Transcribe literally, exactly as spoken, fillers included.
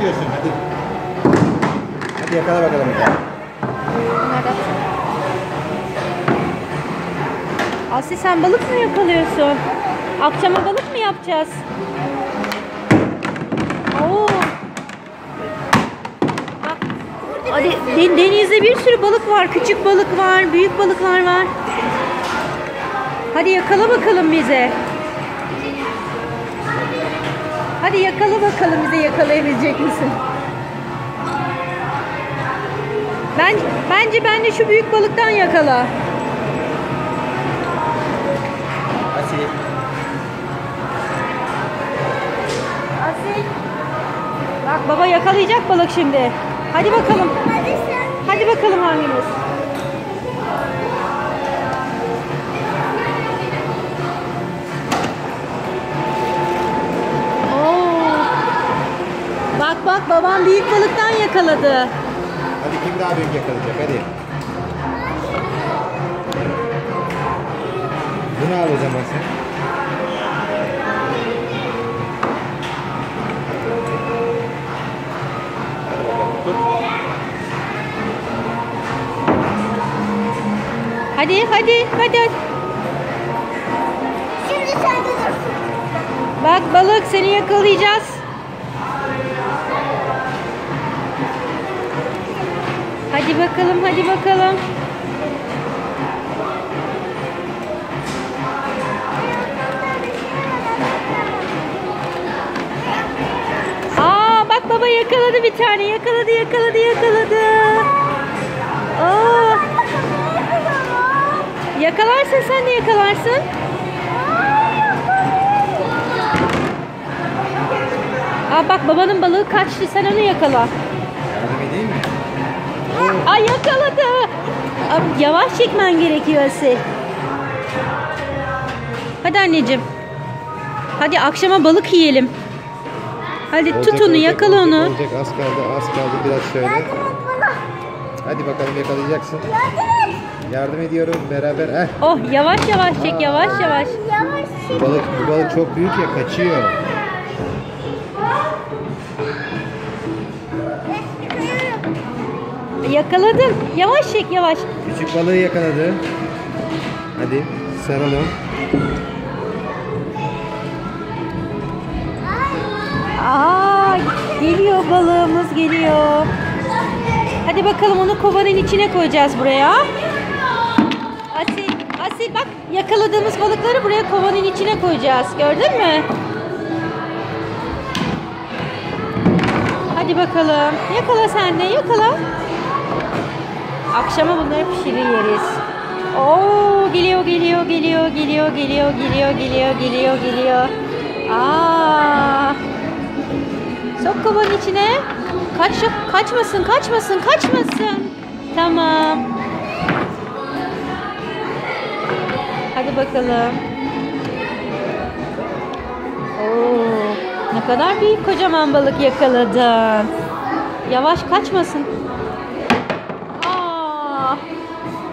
çekiyorsun hadi. Hadi yakala bakalım. Aslı sen balık mı yakalıyorsun? Akşama balık mı yapacağız? Oo. Bak. Hadi, denizde bir sürü balık var. Küçük balık var, büyük balıklar var. Hadi yakala bakalım bize. Hadi yakala bakalım bize, yakalayabilecek misin? Ben, bence ben de şu büyük balıktan yakala. Asil. Asil. Bak baba yakalayacak balık şimdi. Hadi bakalım. Hadi bakalım hangimiz? Oo. Bak bak babam büyük balıktan yakaladı. Hadi kim daha büyük yakalayacak hadi. Bunu al o zaman sen. Hadi hadi hadi. Şimdi sen de dur. Bak balık, seni yakalayacağız. Hadi bakalım, hadi bakalım. Aa bak baba yakaladı bir tane. Yakaladı, yakaladı, yakaladı. Aa. Yakalarsın, sen de yakalarsın. Aa bak babanın balığı kaçtı, sen onu yakala. Yardım edeyim mi? Ay yakaladı. Aa, yavaş çekmen gerekiyor Asil. Hadi anneciğim. Hadi akşama balık yiyelim. Hadi Olacak, tut onu, olacak, yakala olacak, onu. Olacak, az kaldı, az kaldı biraz şöyle. Hadi bakalım yakalayacaksın. Yardım ediyorum beraber. Heh. Oh yavaş yavaş çek, yavaş yavaş. Yavaş Bu balık, bu balık çok büyük ya, kaçıyor. Yakaladın. Yavaş çek, yavaş. Küçük balığı yakaladı. Hadi saralım. Aa geliyor, balığımız geliyor. Hadi bakalım, onu kovanın içine koyacağız buraya. Asil, Asil bak yakaladığımız balıkları buraya kovanın içine koyacağız. Gördün mü? Hadi bakalım. Yakala sen de, yakala. Akşama bunları pişirir yeriz. Oo geliyor, geliyor, geliyor, geliyor, geliyor, geliyor, geliyor, geliyor, geliyor. Aa! Sok kovanın içine. Kaç, kaçmasın, kaçmasın, kaçmasın. Tamam. Hadi bakalım. Oo, ne kadar büyük kocaman balık yakaladın. Yavaş, kaçmasın. Aa,